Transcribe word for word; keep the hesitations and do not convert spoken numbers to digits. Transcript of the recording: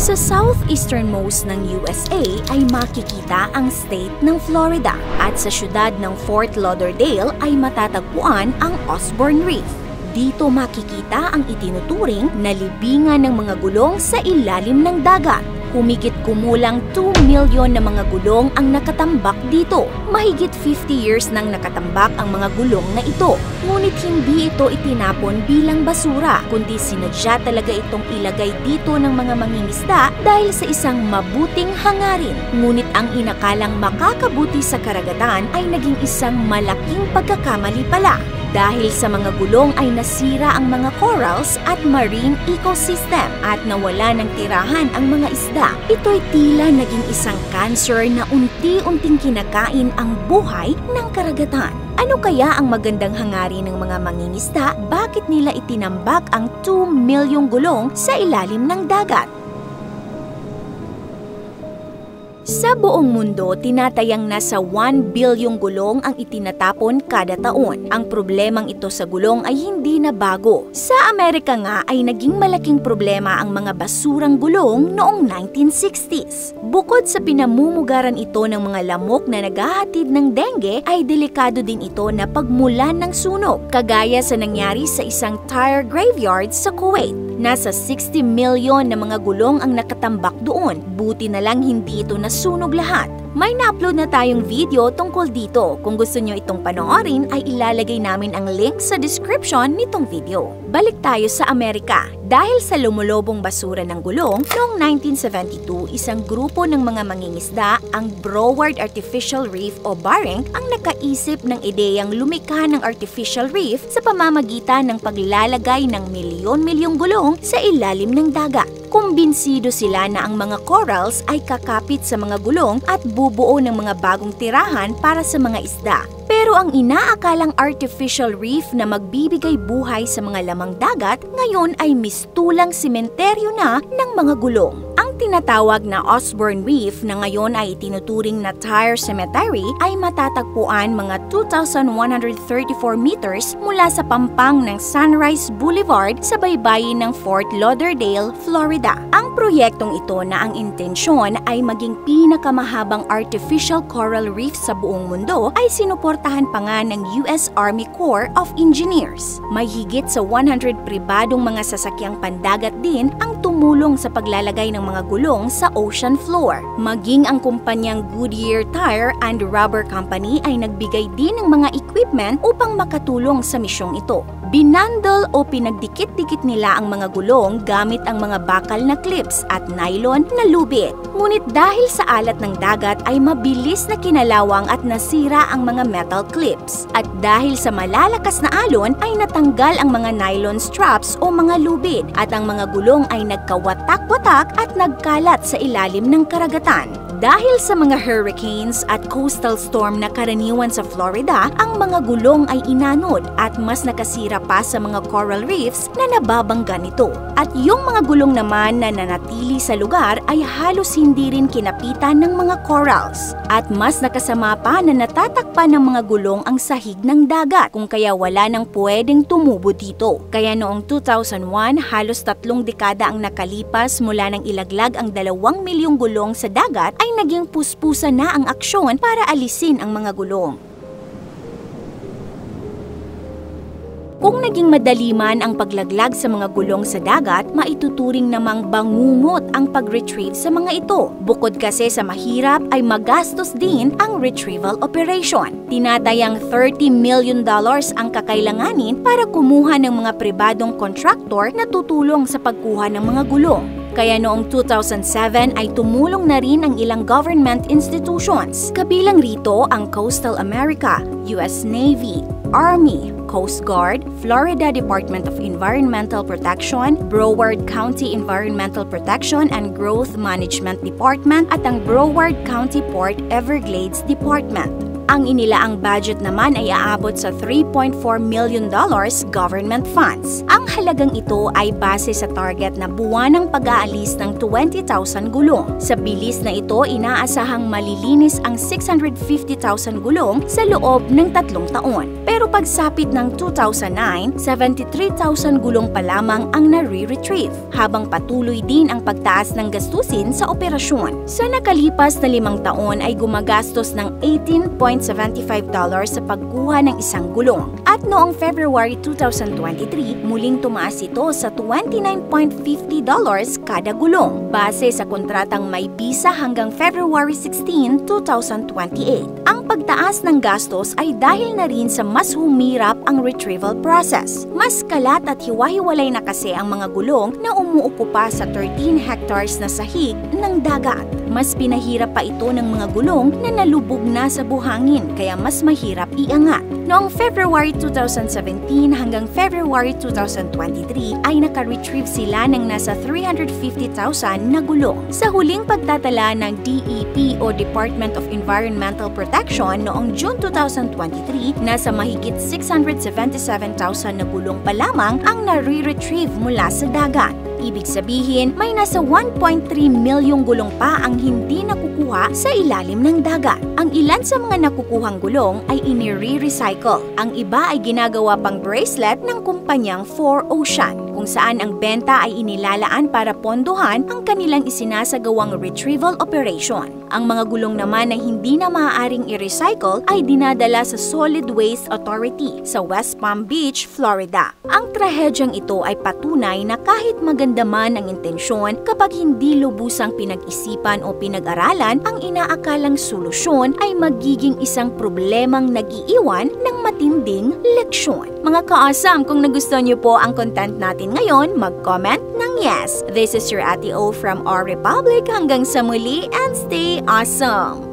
Sa southeasternmost ng U S A ay makikita ang state ng Florida at sa syudad ng Fort Lauderdale ay matatagpuan ang Osborn Reef. Dito makikita ang itinuturing na libingan ng mga gulong sa ilalim ng dagat. Humigit kumulang two milyon na mga gulong ang nakatambak dito. Mahigit fifty years nang nakatambak ang mga gulong na ito. Ngunit hindi ito itinapon bilang basura, kundi sinadya talaga itong ilagay dito ng mga mangingisda dahil sa isang mabuting hangarin. Ngunit ang inakalang makakabuti sa karagatan ay naging isang malaking pagkakamali pala. Dahil sa mga gulong ay nasira ang mga corals at marine ecosystem at nawala ng tirahan ang mga isda. Ito'y tila naging isang cancer na unti-unting kinakain ang buhay ng karagatan. Ano kaya ang magandang hangarin ng mga mangingisda? Bakit nila itinambak ang two milyong gulong sa ilalim ng dagat? Sa buong mundo, tinatayang nasa one bilyong gulong ang itinatapon kada taon. Ang problemang ito sa gulong ay hindi na bago. Sa Amerika nga ay naging malaking problema ang mga basurang gulong noong nineteen sixties. Bukod sa pinamumugaran ito ng mga lamok na naghahatid ng dengue, ay delikado din ito na pagmulan ng sunog, kagaya sa nangyari sa isang tire graveyard sa Kuwait. Nasa sixty milyon na mga gulong ang nakatambak doon. Buti na lang hindi ito nasunog lahat. May na-upload na tayong video tungkol dito. Kung gusto nyo itong panoorin ay ilalagay namin ang link sa description nitong video. Balik tayo sa Amerika. Dahil sa lumulobong basura ng gulong, noong nineteen seventy-two, isang grupo ng mga mangingisda, ang Broward Artificial Reef o Bareng, ang nakaisip ng ideyang lumikha ng artificial reef sa pamamagitan ng paglalagay ng milyon-milyong gulong sa ilalim ng dagat. Kumbinsido sila na ang mga corals ay kakapit sa mga gulong at bubuo ng mga bagong tirahan para sa mga isda. Pero ang inaakalang artificial reef na magbibigay buhay sa mga lamang dagat, ngayon ay mistulang sementeryo na ng mga gulong. Ang tinatawag na Osborn Reef na ngayon ay itinuturing na Tire Cemetery ay matatagpuan mga two thousand one hundred thirty-four meters mula sa pampang ng Sunrise Boulevard sa baybayin ng Fort Lauderdale, Florida. Ang proyektong ito na ang intensyon ay maging pinakamahabang artificial coral reef sa buong mundo ay sinuportahan pa nga ng U S Army Corps of Engineers. May higit sa one hundred pribadong mga sasakyang pandagat din ang tumulong sa paglalagay ng mga gulong sa ocean floor. Maging ang kumpanyang Goodyear Tire and Rubber Company ay nagbigay din ng mga equipment upang makatulong sa misyong ito. Binandol o pinagdikit-dikit nila ang mga gulong gamit ang mga bakal na clips at nylon na lubid. Ngunit dahil sa alat ng dagat ay mabilis na kinalawang at nasira ang mga metal clips. At dahil sa malalakas na alon ay natanggal ang mga nylon straps o mga lubid at ang mga gulong ay nagkawatak-watak at nagkalat sa ilalim ng karagatan. Dahil sa mga hurricanes at coastal storm na karaniwan sa Florida, ang mga gulong ay inanod at mas nakasira pa sa mga coral reefs na nababangga nito. At yung mga gulong naman na nanatili sa lugar ay halos hindi rin kinapitan ng mga corals. At mas nakasama pa na natatakpan ng mga gulong ang sahig ng dagat, kung kaya wala nang pwedeng tumubo dito. Kaya noong two thousand one, halos tatlong dekada ang nakalipas mula nang ilaglag ang dalawang milyong gulong sa dagat ay naging puspusa na ang aksyon para alisin ang mga gulong. Kung naging madali man ang paglaglag sa mga gulong sa dagat, maituturing namang bangungot ang pag-retrieve sa mga ito. Bukod kasi sa mahirap ay magastos din ang retrieval operation. Tinatayang thirty million dollars ang kakailanganin para kumuha ng mga pribadong contractor na tutulong sa pagkuha ng mga gulong. Kaya noong two thousand seven ay tumulong na rin ang ilang government institutions. Kabilang rito ang Coastal America, U S Navy, Army, Coast Guard, Florida Department of Environmental Protection, Broward County Environmental Protection and Growth Management Department at ang Broward County Port Everglades Department. Ang inilaang budget naman ay aabot sa three point four million dollars government funds. Ang halagang ito ay base sa target na buwanang pag-aalis ng twenty thousand gulong. Sa bilis na ito, inaasahang malilinis ang six hundred fifty thousand gulong sa loob ng tatlong taon. Pero pagsapit ng two thousand nine, seventy-three thousand gulong pa lamang ang nare-retrieve, habang patuloy din ang pagtaas ng gastusin sa operasyon. Sa nakalipas na limang taon ay gumagastos ng eighteen point seven five dollars sa pagkuha ng isang gulong. At noong February two thousand twenty-three, muling tumaas ito sa twenty-nine point five zero dollars kada gulong, base sa kontratang may bisa hanggang February sixteen, two thousand twenty-eight. Ang pagtaas ng gastos ay dahil na rin sa mas humirap ang retrieval process. Mas kalat at hiwa-hiwalay na kasi ang mga gulong na umuukupa sa thirteen hectares na sahig ng dagat. Mas pinahirap pa ito ng mga gulong na nalubog na sa buhangin, kaya mas mahirap iangat. Noong February two thousand seventeen hanggang February two thousand twenty-three ay naka-retrieve sila ng nasa three hundred fifty thousand na gulong. Sa huling pagtatala ng D E P o Department of Environmental Protection noong June two thousand twenty-three, nasa mahigit six hundred seventy-seven thousand na gulong pa lamang ang nare-retrieve mula sa dagat. Ibig sabihin, may nasa one point three milyong gulong pa ang hindi nakukuha sa ilalim ng dagat. Ang ilan sa mga nakukuhang gulong ay inire-recycle. Ang iba ay ginagawa pang bracelet ng kumpanyang four ocean, kung saan ang benta ay inilalaan para pondohan ang kanilang isinasagawang retrieval operation. Ang mga gulong naman na hindi na maaaring i-recycle ay dinadala sa Solid Waste Authority sa West Palm Beach, Florida. Ang trahedyang ito ay patunay na kahit maganda man ang intensyon, kapag hindi lubusang pinag-isipan o pinag-aralan, ang inaakalang solusyon ay magiging isang problemang nag-iiwan ng matinding leksyon. Mga ka-awesome, kung nagustuhan niyo po ang content natin ngayon, mag-comment ng yes. This is your Ate O from Our Republic. Hanggang sa muli and stay awesome!